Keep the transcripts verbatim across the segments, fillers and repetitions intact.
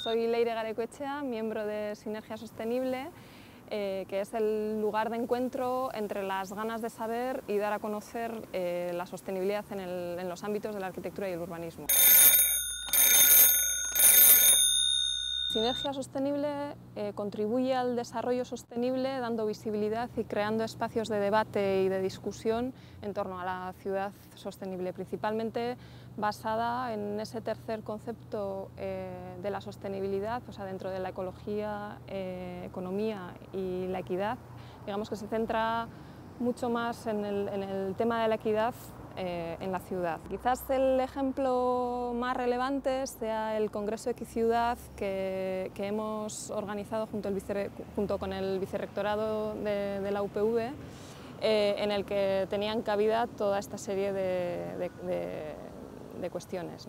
soy Leire Garaikoetxea, miembro de Sinergia Sostenible, eh, que es el lugar de encuentro entre las ganas de saber y dar a conocer eh, la sostenibilidad en, el, en los ámbitos de la arquitectura y el urbanismo. Sinergia Sostenible eh, contribuye al desarrollo sostenible dando visibilidad y creando espacios de debate y de discusión en torno a la ciudad sostenible, principalmente basada en ese tercer concepto eh, de la sostenibilidad, o sea, dentro de la ecología, eh, economía y la equidad. Digamos que se centra mucho más en el, en el tema de la equidad eh, en la ciudad. Quizás el ejemplo más relevante sea el Congreso Equiciudad que, que hemos organizado junto, el vice, junto con el Vicerrectorado de, de la U P V, eh, en el que tenían cabida toda esta serie de, de, de, de cuestiones.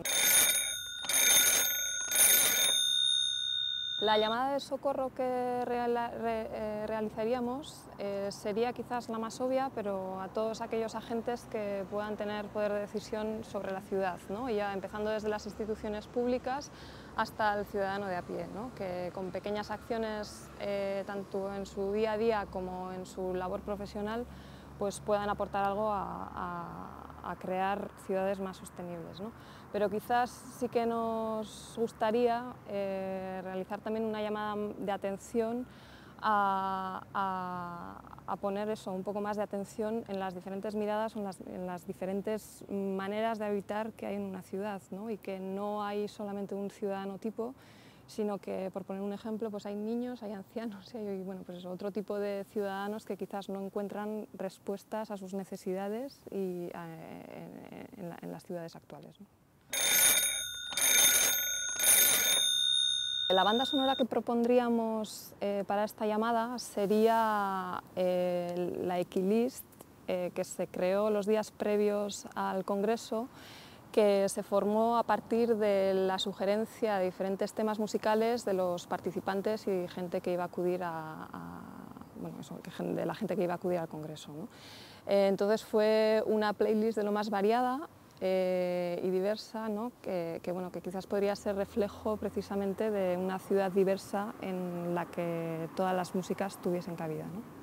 La llamada de socorro que real, re, eh, realizaríamos eh, sería quizás la más obvia, pero a todos aquellos agentes que puedan tener poder de decisión sobre la ciudad, ¿no? Y ya empezando desde las instituciones públicas hasta el ciudadano de a pie, ¿no? Que con pequeñas acciones, eh, tanto en su día a día como en su labor profesional, pues puedan aportar algo a, a, a crear ciudades más sostenibles, ¿no? Pero quizás sí que nos gustaría eh, realizar también una llamada de atención a, a, a poner eso, un poco más de atención en las diferentes miradas, en las, en las diferentes maneras de habitar que hay en una ciudad, ¿no? Y que no hay solamente un ciudadano tipo, sino que, por poner un ejemplo, pues hay niños, hay ancianos y hay bueno, pues eso, otro tipo de ciudadanos que quizás no encuentran respuestas a sus necesidades y, eh, en, la, en las ciudades actuales, ¿no? La banda sonora que propondríamos eh, para esta llamada sería eh, la Equilist, eh, que se creó los días previos al Congreso, que se formó a partir de la sugerencia de diferentes temas musicales de los participantes y gente que iba a acudir a, a bueno, eso, de la gente que iba a acudir al Congreso, ¿no? Eh, entonces fue una playlist de lo más variada eh, y diversa, ¿no? que, que, bueno, que quizás podría ser reflejo precisamente de una ciudad diversa en la que todas las músicas tuviesen cabida, ¿no?